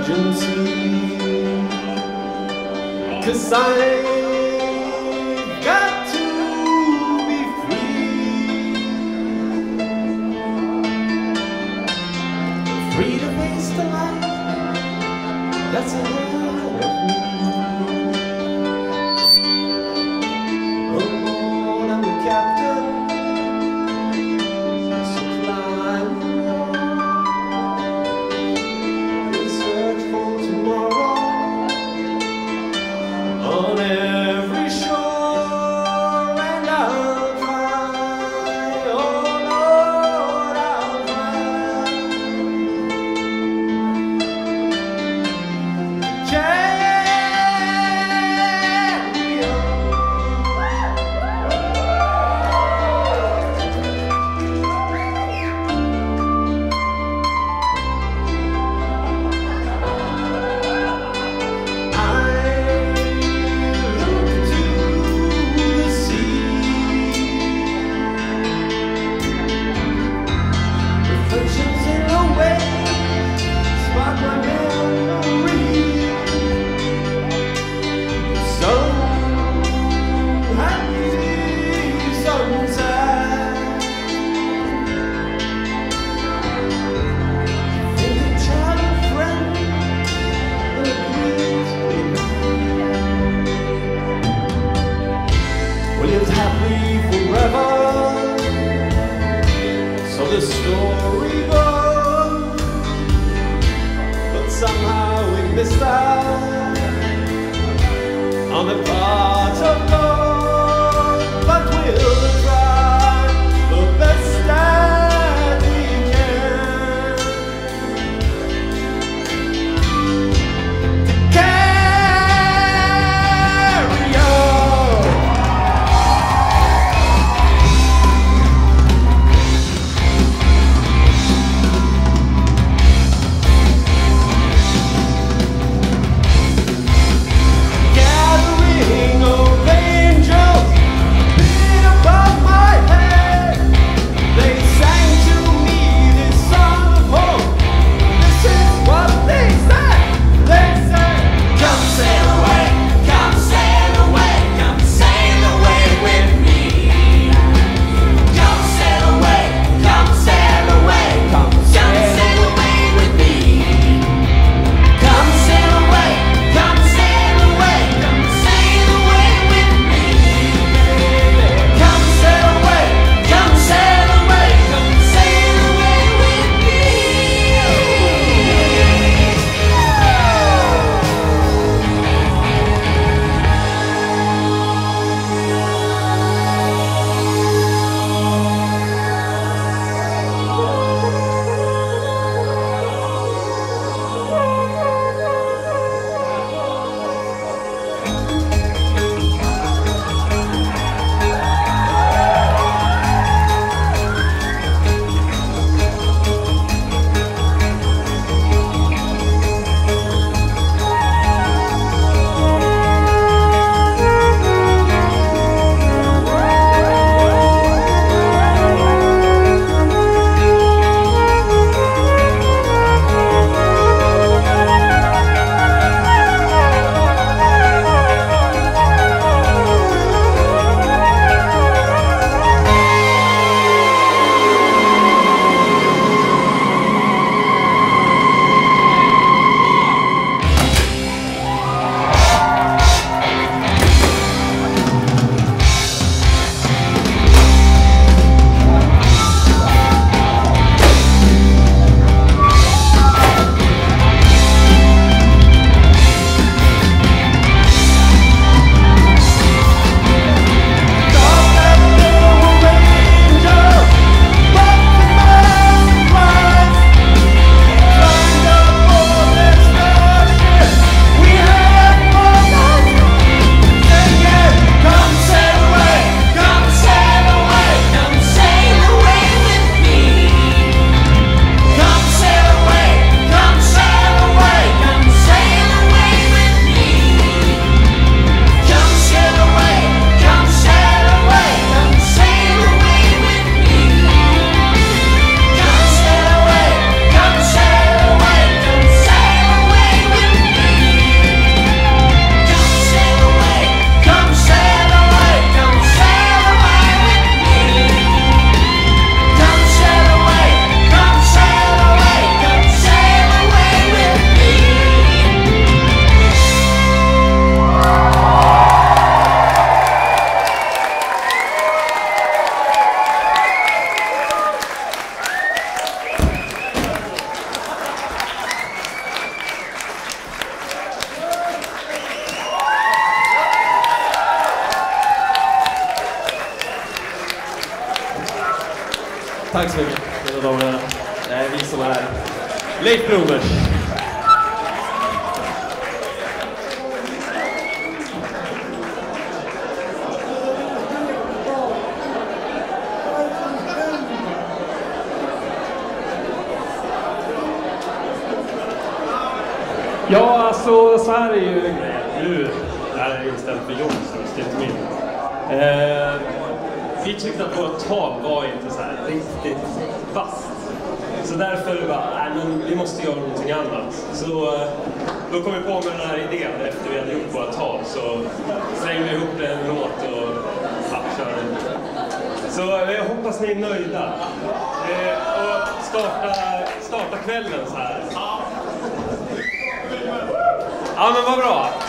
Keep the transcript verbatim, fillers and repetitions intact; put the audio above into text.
emergency, 'cause I've got to be free, free to face the life that's ahead of me. Oh, I'm the captain, so climb in search for tomorrow. On every shore, and I'll try, oh Lord, I'll try to carry on. Happy forever, so the story goes, but somehow we missed out on the part of love. But we'll try the best that we can to carry on. Gathering, obeying. Tack så mycket. Det är vi som är Leif Blomers. Ja, alltså så här är ju nu. Det här är inställt för jobb, så det är inte min. Eh, vi tyckte att vårt tal var inte så här riktigt fast. Så därför bara, nej men vi måste göra någonting annat. Så eh, då kom vi på med den här idén efter vi hade gjort våra tal. Så slängde vi ihop en låt och ja, körde. Så eh, jag hoppas ni är nöjda. Eh, och starta, starta kvällen så här. Ja, men vad bra.